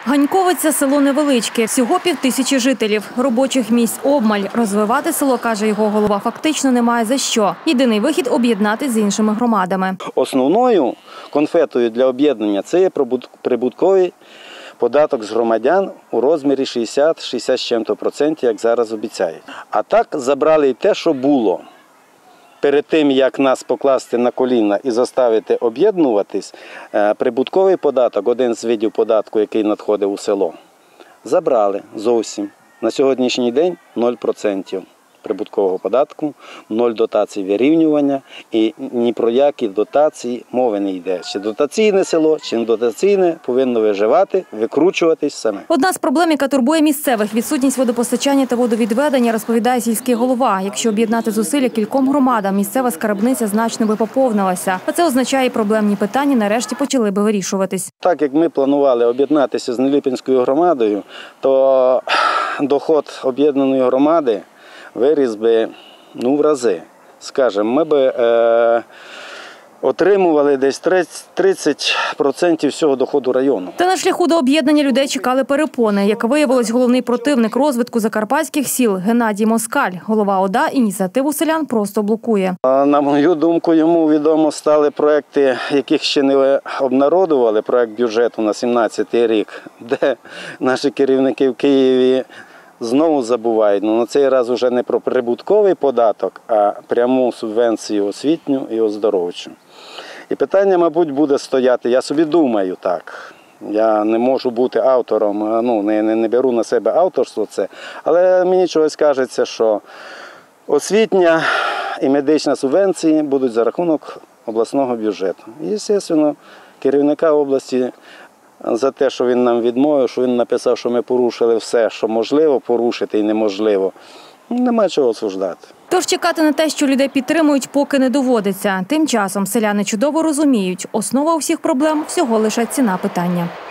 Ганьковиця – село невеличке, всього 5000 жителів. Робочих місць обмаль. Розвивати село, каже його голова, фактично немає за що. Єдиний вихід – об'єднатись з іншими громадами. Основною конфетою для об'єднання – це є прибутковий податок з громадян у розмірі 60 з чим-то %, як зараз обіцяють. А так забрали й те, що було. Перед тим, як нас покласти на коліна і заставити об'єднуватись, прибутковий податок, один з видів податку, який надходив у село, забрали зовсім. На сьогоднішній день 0% прибуткового податку, 0 дотацій вирівнювання і ні про які дотації мови не йде. Чи дотаційне село, чи не дотаційне повинно виживати, викручуватись саме. Одна з проблем, яка турбує місцевих – відсутність водопостачання та водовідведення, розповідає сільський голова. Якщо об'єднати зусилля кільком громадам, місцева скарбниця значно би поповнилася. А це означає, і проблемні питання нарешті почали би вирішуватись. Так як ми планували об'єднатися з Неліпинською громадою, то доход об'єднаної громади виріс би в рази. Скажімо, ми би отримували десь 30% всього доходу району. Та на шляху до об'єднання людей чекали перепони. Як виявилось, головний противник розвитку закарпатських сіл Геннадій Москаль, голова ОДА, ініціативу селян просто блокує. На мою думку, йому відомо стали проекти, яких ще не обнародували, проект бюджету на 17-й рік, де наші керівники в Києві знову забувають, на цей раз вже не про прибутковий податок, а пряму субвенцію освітню і оздоровчу. І питання, мабуть, буде стояти, я собі думаю так, я не можу бути автором, не беру на себе авторство це, але мені чогось кажеться, що освітня і медична субвенції будуть за рахунок обласного бюджету. І, звісно, керівника області за те, що він нам відмовив, що він написав, що ми порушили все, що можливо порушити і неможливо, нема чого осуджувати. Тож чекати на те, що людей підтримують, поки не доводиться. Тим часом селяни чудово розуміють, основа усіх проблем – всього лише ціна питання.